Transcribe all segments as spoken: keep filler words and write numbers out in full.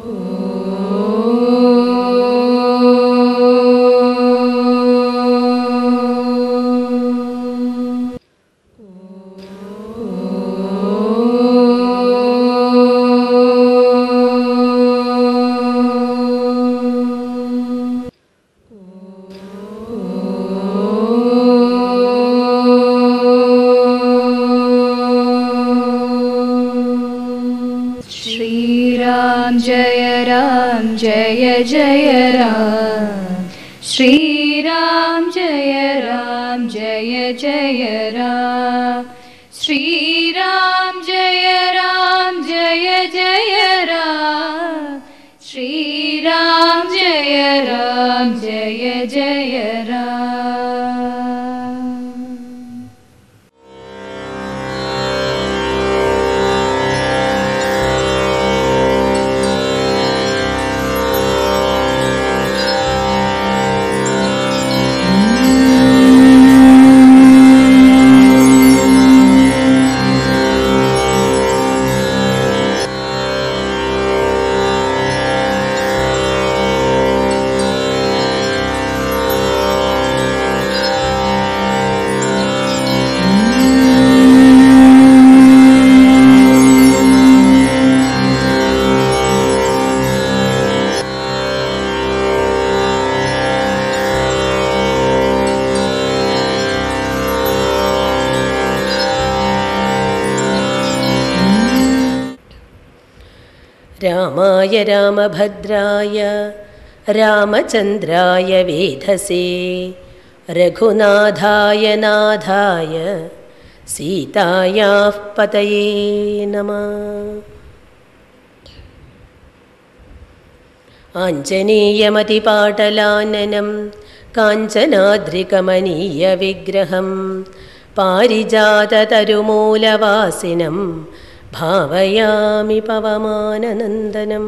श्रीराम जय राम जय जय राम श्रीराम जय राम जय जय राम श्रीराम जय राम जय जय राम। रामाय रामभद्राय रामचन्द्राय वेधसे रघुनाथाय नाथाय सीतायाः पतये नमः। आञ्जनेयमतिपाटलाननं काञ्चनाद्रिकमनीयविग्रहं पारिजाततरुमूलवासिनं भावयामि पवमाननन्दनम्।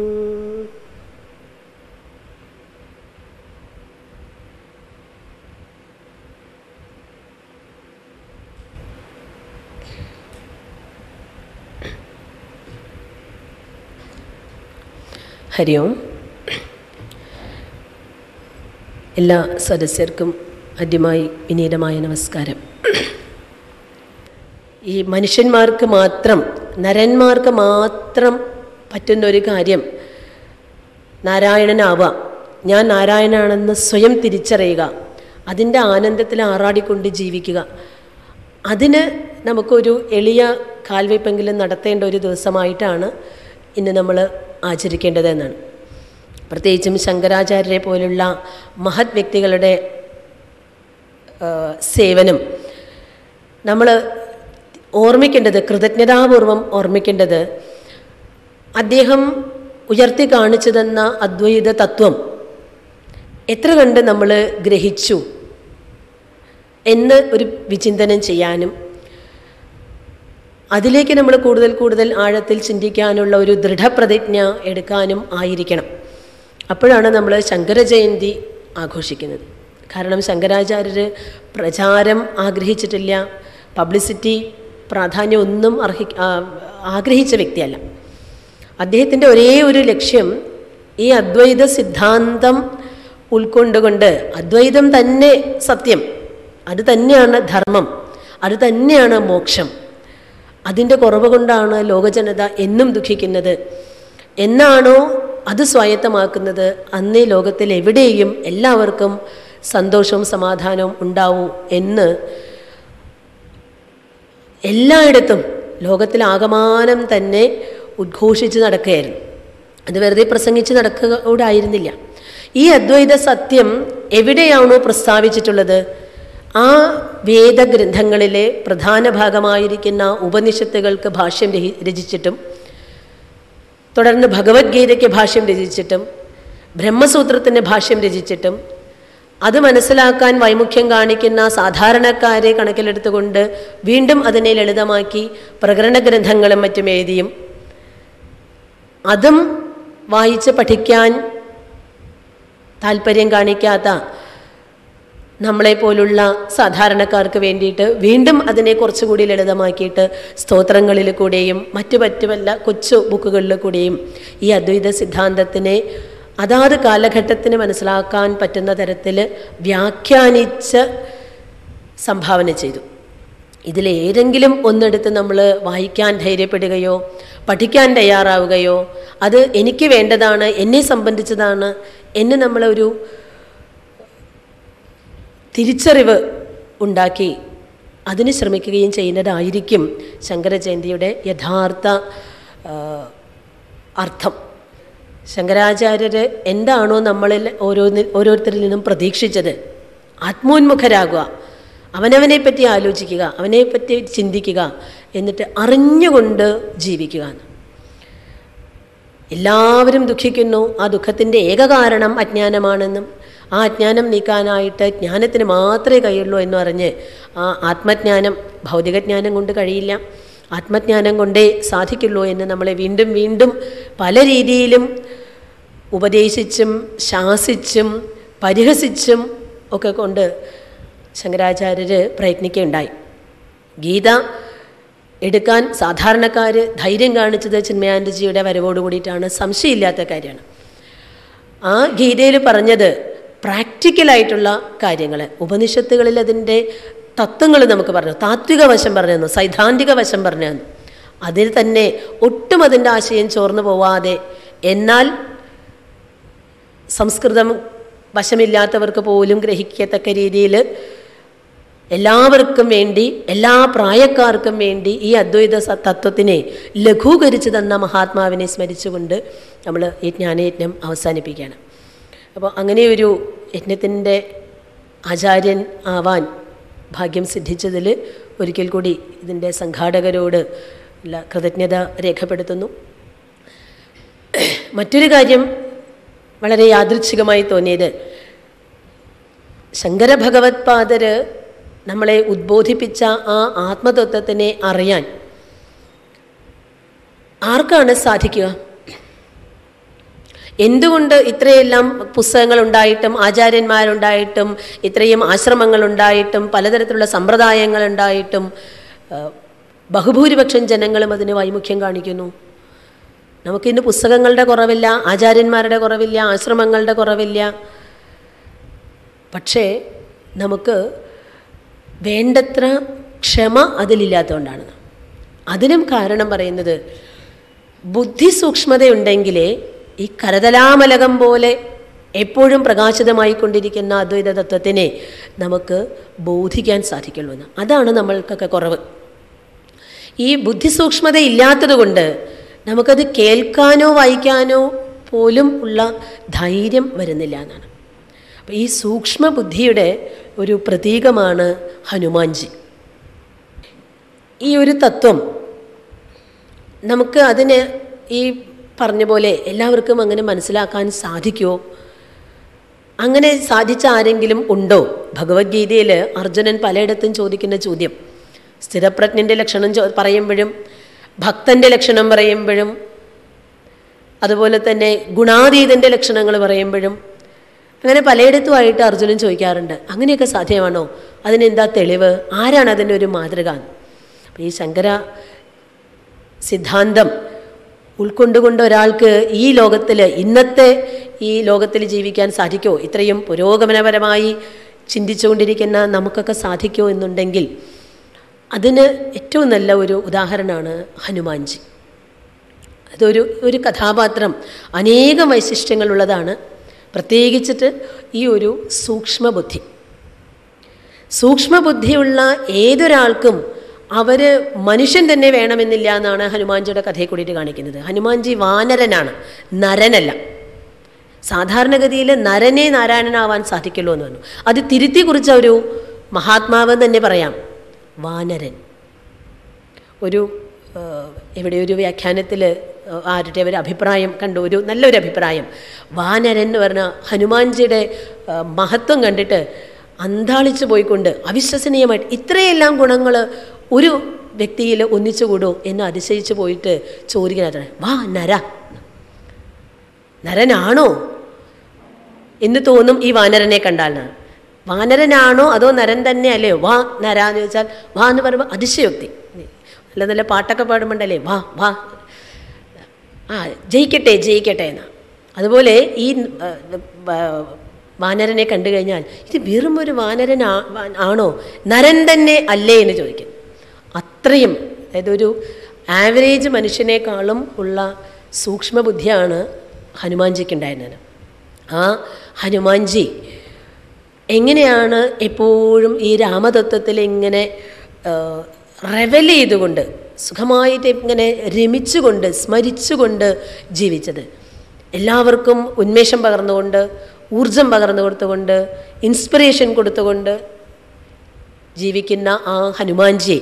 ഹരി ഓം. എല്ലാ സദസ്യർക്കും ആദ്യമായി വിനീതമായ നമസ്കാരം. ഈ മനുഷ്യന്മാർക്ക് മാത്രം, നരന്മാർക്ക് മാത്രം പറ്റുന്നൊരു കാര്യം നാരായണനാവാം, ഞാൻ നാരായണനാണെന്ന് സ്വയം തിരിച്ചറിയുക, അതിൻ്റെ ആനന്ദത്തിൽ ആറാടിക്കൊണ്ട് ജീവിക്കുക. അതിന് നമുക്കൊരു എളിയ കാൽവയ്പ്പെങ്കിലും നടത്തേണ്ട ഒരു ദിവസമായിട്ടാണ് ഇന്ന് നമ്മൾ ആചരിക്കേണ്ടതെന്നാണ്. പ്രത്യേകിച്ചും ശങ്കരാചാര്യരെ പോലുള്ള മഹത് വ്യക്തികളുടെ സേവനം നമ്മൾ ഓർമ്മിക്കേണ്ടത്, കൃതജ്ഞതാപൂർവം ഓർമ്മിക്കേണ്ടത്, അദ്ദേഹം ഉയർത്തി കാണിച്ചു തന്ന അദ്വൈത തത്വം എത്ര കണ്ട് നമ്മൾ ഗ്രഹിച്ചു എന്ന് ഒരു വിചിന്തനം ചെയ്യാനും അതിലേക്ക് നമ്മൾ കൂടുതൽ കൂടുതൽ ആഴത്തിൽ ചിന്തിക്കാനുള്ള ഒരു ദൃഢപ്രതിജ്ഞ എടുക്കാനും ആയിരിക്കണം. അപ്പോഴാണ് നമ്മൾ ശങ്കരജയന്തി ആഘോഷിക്കുന്നത്. കാരണം ശങ്കരാചാര്യർ പ്രചാരം ആഗ്രഹിച്ചിട്ടില്ല, പബ്ലിസിറ്റി പ്രാധാന്യം ഒന്നും അർഹി ആഗ്രഹിച്ച വ്യക്തിയല്ല. അദ്ദേഹത്തിൻ്റെ ഒരേ ഒരു ലക്ഷ്യം ഈ അദ്വൈത സിദ്ധാന്തം ഉൾക്കൊണ്ടുകൊണ്ട് അദ്വൈതം തന്നെ സത്യം, അത് തന്നെയാണ് ധർമ്മം, അത് തന്നെയാണ് മോക്ഷം, അതിൻ്റെ കുറവ് കൊണ്ടാണ് ലോകജനത എന്നും ദുഃഖിക്കുന്നത് എന്നാണോ അത് സ്വായത്തമാക്കുന്നത്, അന്നേ ലോകത്തിൽ എവിടെയും എല്ലാവർക്കും സന്തോഷവും സമാധാനവും ഉണ്ടാവും എന്ന് എല്ലായിടത്തും ലോകത്തിലാകമാനം തന്നെ ഉദ്ഘോഷിച്ച് നടക്കുകയായിരുന്നു. അത് വെറുതെ പ്രസംഗിച്ച് നടക്കുക കൂടെ ആയിരുന്നില്ല. ഈ അദ്വൈത സത്യം എവിടെയാണോ പ്രസ്താവിച്ചിട്ടുള്ളത്, ആ വേദഗ്രന്ഥങ്ങളിലെ പ്രധാന ഭാഗമായിരിക്കുന്ന ഉപനിഷത്തുകൾക്ക് ഭാഷ്യം രചിച്ചിട്ടും തുടർന്ന് ഭഗവത്ഗീതയ്ക്ക് ഭാഷ്യം രചിച്ചിട്ടും ബ്രഹ്മസൂത്രത്തിന് ഭാഷ്യം രചിച്ചിട്ടും അത് മനസ്സിലാക്കാൻ വൈമുഖ്യം കാണിക്കുന്ന സാധാരണക്കാരെ കണക്കിലെടുത്തുകൊണ്ട് വീണ്ടും അതിനെ ലളിതമാക്കി പ്രകരണ ഗ്രന്ഥങ്ങളും മറ്റും എഴുതിയും അതും വായിച്ച് പഠിക്കാൻ താല്പര്യം കാണിക്കാത്ത നമ്മളെപ്പോലുള്ള സാധാരണക്കാർക്ക് വേണ്ടിയിട്ട് വീണ്ടും അതിനെ കുറച്ചുകൂടി ലളിതമാക്കിയിട്ട് സ്തോത്രങ്ങളിൽ കൂടെയും മറ്റു പറ്റുമല്ല കൊച്ചു ബുക്കുകളിൽ കൂടെയും ഈ അദ്വൈത സിദ്ധാന്തത്തിനെ അതാത് കാലഘട്ടത്തിന് മനസ്സിലാക്കാൻ പറ്റുന്ന തരത്തിൽ വ്യാഖ്യാനിച്ച് സംഭാവന ചെയ്തു. ഇതിലേതെങ്കിലും ഒന്നെടുത്ത് നമ്മൾ വായിക്കാൻ ധൈര്യപ്പെടുകയോ പഠിക്കാൻ തയ്യാറാവുകയോ അത് എനിക്ക് വേണ്ടതാണ്, എന്നെ സംബന്ധിച്ചതാണ് എന്ന് നമ്മളൊരു തിരിച്ചറിവ് ഉണ്ടാക്കി അതിന് ശ്രമിക്കുകയും ചെയ്യുന്നതായിരിക്കും ശങ്കരജയന്തിയുടെ യഥാർത്ഥ അർത്ഥം. ശങ്കരാചാര്യർ എന്താണോ നമ്മളിൽ ഓരോന്നിൽ ഓരോരുത്തരിൽ നിന്നും പ്രതീക്ഷിച്ചത്, ആത്മോന്മുഖരാകുക, അവനവനെ പറ്റി ആലോചിക്കുക, അവനെപ്പറ്റി ചിന്തിക്കുക, എന്നിട്ട് അറിഞ്ഞുകൊണ്ട് ജീവിക്കുക. എല്ലാവരും ദുഃഖിക്കുന്നു, ആ ദുഃഖത്തിൻ്റെ ഏക കാരണം അജ്ഞാനമാണെന്നും ആ അജ്ഞാനം നീക്കാനായിട്ട് ജ്ഞാനത്തിന് മാത്രമേ കഴിയുള്ളൂ എന്ന് പറഞ്ഞ് ആ ആത്മജ്ഞാനം ഭൗതികജ്ഞാനം കൊണ്ട് കഴിയില്ല, ആത്മജ്ഞാനം കൊണ്ടേ സാധിക്കുള്ളൂ എന്ന് നമ്മളെ വീണ്ടും വീണ്ടും പല രീതിയിലും ഉപദേശിച്ചും ശാസിച്ചും പരിഹസിച്ചും ഒക്കെ കൊണ്ട് ശങ്കരാചാര്യർ പ്രയത്നിക്കുകയുണ്ടായി. ഗീത എടുക്കാൻ സാധാരണക്കാർ ധൈര്യം കാണിച്ചത് ചിന്മയാനന്ദജിയുടെ വരവോട് കൂടിയിട്ടാണ്, സംശയമില്ലാത്ത കാര്യമാണ്. ആ ഗീതയിൽ പറഞ്ഞത് പ്രാക്ടിക്കലായിട്ടുള്ള കാര്യങ്ങൾ, ഉപനിഷത്തുകളിൽ അതിൻ്റെ തത്വങ്ങൾ നമുക്ക് പറഞ്ഞു, താത്വിക വശം പറഞ്ഞു തന്നു, സൈദ്ധാന്തിക വശം പറഞ്ഞു തന്നു. അതിൽ തന്നെ ഒട്ടും അതിൻ്റെ ആശയം ചോർന്നു പോവാതെ, എന്നാൽ സംസ്കൃതം വശമില്ലാത്തവർക്ക് പോലും ഗ്രഹിക്കത്തക്ക രീതിയിൽ എല്ലാവർക്കും വേണ്ടി, എല്ലാ പ്രായക്കാർക്കും വേണ്ടി ഈ അദ്വൈത തത്വത്തിനെ ലഘൂകരിച്ച് തന്ന മഹാത്മാവിനെ സ്മരിച്ചുകൊണ്ട് നമ്മൾ ഈ ജ്ഞാനയജ്ഞം അവസാനിപ്പിക്കുകയാണ്. അപ്പോൾ അങ്ങനെയൊരു യജ്ഞത്തിൻ്റെ ആചാര്യൻ ആവാൻ ഭാഗ്യം സിദ്ധിച്ചതിൽ ഒരിക്കൽ കൂടി ഇതിൻ്റെ സംഘാടകരോട് ഉള്ള കൃതജ്ഞത രേഖപ്പെടുത്തുന്നു. മറ്റൊരു കാര്യം വളരെ യാദൃച്ഛികമായി തോന്നിയത്, ശങ്കര ഭഗവത്പാദർ നമ്മളെ ഉദ്ബോധിപ്പിച്ച ആ ആത്മതത്വത്തിനെ അറിയാൻ ആർക്കാണ് സാധിക്കുക? എന്തുകൊണ്ട് ഇത്രയെല്ലാം പുസ്തകങ്ങളുണ്ടായിട്ടും ആചാര്യന്മാരുണ്ടായിട്ടും ഇത്രയും ആശ്രമങ്ങളുണ്ടായിട്ടും പലതരത്തിലുള്ള സമ്പ്രദായങ്ങളുണ്ടായിട്ടും ബഹുഭൂരിപക്ഷം ജനങ്ങളും അതിന് വൈമുഖ്യം കാണിക്കുന്നു? നമുക്കിന്ന് പുസ്തകങ്ങളുടെ കുറവില്ല, ആചാര്യന്മാരുടെ കുറവില്ല, ആശ്രമങ്ങളുടെ കുറവില്ല. പക്ഷേ നമുക്ക് വേണ്ടത്ര ക്ഷമ അതിലില്ലാത്തതുകൊണ്ടാണ്. അതിനും കാരണം പറയുന്നത്, ബുദ്ധി സൂക്ഷ്മതയുണ്ടെങ്കിലേ ഈ കരതലാമലകം പോലെ എപ്പോഴും പ്രകാശിതമായിക്കൊണ്ടിരിക്കുന്ന അദ്വൈത തത്വത്തിനെ നമുക്ക് ബോധിക്കാൻ സാധിക്കുള്ളൂ എന്ന്. അതാണ് നമ്മൾക്കൊക്കെ കുറവ്. ഈ ബുദ്ധിസൂക്ഷ്മത ഇല്ലാത്തത് കൊണ്ട് നമുക്കത് കേൾക്കാനോ വായിക്കാനോ പോലും ഉള്ള ധൈര്യം വരുന്നില്ല എന്നാണ്. അപ്പം ഈ സൂക്ഷ്മ ബുദ്ധിയുടെ ഒരു പ്രതീകമാണ് ഹനുമാൻജി. ഈ ഒരു തത്വം നമുക്ക് അതിന് ഈ പറഞ്ഞ പോലെ എല്ലാവർക്കും അങ്ങനെ മനസ്സിലാക്കാൻ സാധിക്കുമോ? അങ്ങനെ സാധിച്ച ആരെങ്കിലും ഉണ്ടോ? ഭഗവത്ഗീതയിൽ അർജുനൻ പലയിടത്തും ചോദിക്കുന്ന ചോദ്യം, സ്ഥിരപ്രജ്ഞൻ്റെ ലക്ഷണം ചോ പറയുമ്പോഴും ഭക്തൻ്റെ ലക്ഷണം പറയുമ്പോഴും അതുപോലെ തന്നെ ഗുണാതീതൻ്റെ ലക്ഷണങ്ങൾ പറയുമ്പോഴും അങ്ങനെ പലയിടത്തുമായിട്ട് അർജുനൻ ചോദിക്കാറുണ്ട്, അങ്ങനെയൊക്കെ സാധ്യമാണോ? അതിനെന്താ തെളിവ്? ആരാണ് അതിൻ്റെ ഒരു മാതൃക? അപ്പോൾ ഈ ശങ്കര സിദ്ധാന്തം ഉൾക്കൊണ്ടുകൊണ്ട് ഒരാൾക്ക് ഈ ലോകത്തിൽ, ഇന്നത്തെ ഈ ലോകത്തിൽ ജീവിക്കാൻ സാധിക്കുമോ? ഇത്രയും പുരോഗമനപരമായി ചിന്തിച്ചുകൊണ്ടിരിക്കുന്ന നമുക്കൊക്കെ സാധിക്കുമോ എന്നുണ്ടെങ്കിൽ അതിന് ഏറ്റവും നല്ല ഒരു ഉദാഹരണമാണ് ഹനുമാൻജി. അതൊരു ഒരു കഥാപാത്രം അനേകം വൈശിഷ്ട്യങ്ങളുള്ളതാണ്. പ്രത്യേകിച്ചിട്ട് ഈ ഒരു സൂക്ഷ്മബുദ്ധി സൂക്ഷ്മബുദ്ധിയുള്ള ഏതൊരാൾക്കും അവർ മനുഷ്യൻ തന്നെ വേണമെന്നില്ല എന്നാണ് ഹനുമാൻജിയുടെ കഥയെ കൂടിയിട്ട് കാണിക്കുന്നത്. ഹനുമാൻജി വാനരനാണ്, നരനല്ല. സാധാരണഗതിയിൽ നരനെ നാരായണനാവാൻ സാധിക്കുള്ളൂ എന്ന് പറഞ്ഞു. അത് തിരുത്തി കുറിച്ച ഒരു മഹാത്മാവെന്ന് തന്നെ പറയാം, വാനരൻ. ഒരു എവിടെയൊരു വ്യാഖ്യാനത്തിൽ ആരുടെ ഒരു അഭിപ്രായം കണ്ടു, ഒരു നല്ലൊരു അഭിപ്രായം. വാനരൻ എന്ന് പറഞ്ഞാൽ ഹനുമാൻജിയുടെ മഹത്വം കണ്ടിട്ട് അന്താളിച്ചു പോയിക്കൊണ്ട് അവിശ്വസനീയമായിട്ട് ഇത്രയെല്ലാം ഗുണങ്ങൾ ഒരു വ്യക്തിയിൽ ഒന്നിച്ചുകൂടൂ എന്ന് അതിശയിച്ചു പോയിട്ട് ചോദിക്കുന്നത്, വാ നര, നരനാണോ എന്ന് തോന്നും ഈ വാനരനെ കണ്ടാലാണ്. വാനരനാണോ അതോ നരൻ തന്നെ അല്ലയോ? വാ നര എന്ന് ചോദിച്ചാൽ വാ എന്ന് പറയുമ്പോൾ അതിശയോക്തി. നല്ല നല്ല പാട്ടൊക്കെ പാടുമ്പോണ്ടല്ലേ വാ വാ. ആ ജയിക്കട്ടെ ജയിക്കട്ടെ എന്നാണ്. അതുപോലെ ഈ വാനരനെ കണ്ടു കഴിഞ്ഞാൽ ഇത് വെറും ഒരു വാനരൻ ആണോ, നരൻ തന്നെ അല്ലേ എന്ന് ചോദിക്കുന്നു. അത്രയും, അതായത് ഒരു ആവറേജ് മനുഷ്യനേക്കാളും ഉള്ള സൂക്ഷ്മബുദ്ധിയാണ് ഹനുമാൻജിക്ക് ഉണ്ടായിരുന്നത്. ആ ഹനുമാൻജി എങ്ങനെയാണ് എപ്പോഴും ഈ രാമതത്വത്തിൽ ഇങ്ങനെ റെവൽ ചെയ്തുകൊണ്ട് സുഖമായിട്ട് ഇങ്ങനെ രമിച്ചുകൊണ്ട് സ്മരിച്ചുകൊണ്ട് ജീവിച്ചത്, എല്ലാവർക്കും ഉന്മേഷം പകർന്നുകൊണ്ട്, ഊർജം പകർന്നു കൊടുത്തുകൊണ്ട്, ഇൻസ്പിറേഷൻ കൊടുത്തുകൊണ്ട് ജീവിക്കുന്ന ആ ഹനുമാൻജിയെ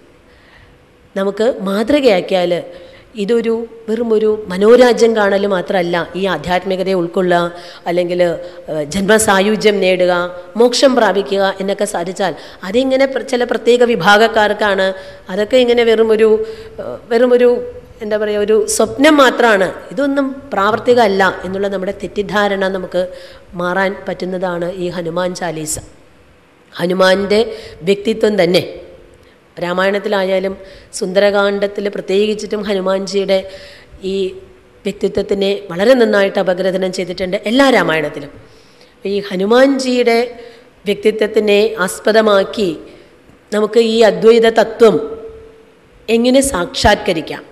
നമുക്ക് മാതൃകയാക്കിയാൽ ഇതൊരു വെറും ഒരു മനോരാജ്യം കാണൽ മാത്രമല്ല, ഈ ആധ്യാത്മികതയെ ഉൾക്കൊള്ളുക, അല്ലെങ്കിൽ ജന്മസായുജ്യം നേടുക, മോക്ഷം പ്രാപിക്കുക എന്നൊക്കെ സാധിച്ചാൽ അതിങ്ങനെ ചില പ്രത്യേക വിഭാഗക്കാർക്കാണ്. അതൊക്കെ ഇങ്ങനെ വെറും ഒരു വെറും ഒരു എന്താ പറയുക, ഒരു സ്വപ്നം മാത്രമാണ്, ഇതൊന്നും പ്രാവർത്തികമല്ല എന്നുള്ള നമ്മുടെ തെറ്റിദ്ധാരണ നമുക്ക് മാറാൻ പറ്റുന്നതാണ് ഈ ഹനുമാൻ ചാലീസ. ഹനുമാൻ്റെ വ്യക്തിത്വം തന്നെ രാമായണത്തിലായാലും സുന്ദരകാന്ഡത്തിൽ പ്രത്യേകിച്ചിട്ടും ഹനുമാൻജിയുടെ ഈ വ്യക്തിത്വത്തിനെ വളരെ നന്നായിട്ട് അപഗ്രഥനം ചെയ്തിട്ടുണ്ട് എല്ലാ രാമായണത്തിലും. ഈ ഹനുമാൻജിയുടെ വ്യക്തിത്വത്തിനെ ആസ്പദമാക്കി നമുക്ക് ഈ അദ്വൈത തത്വം എങ്ങനെ സാക്ഷാത്കരിക്കാം,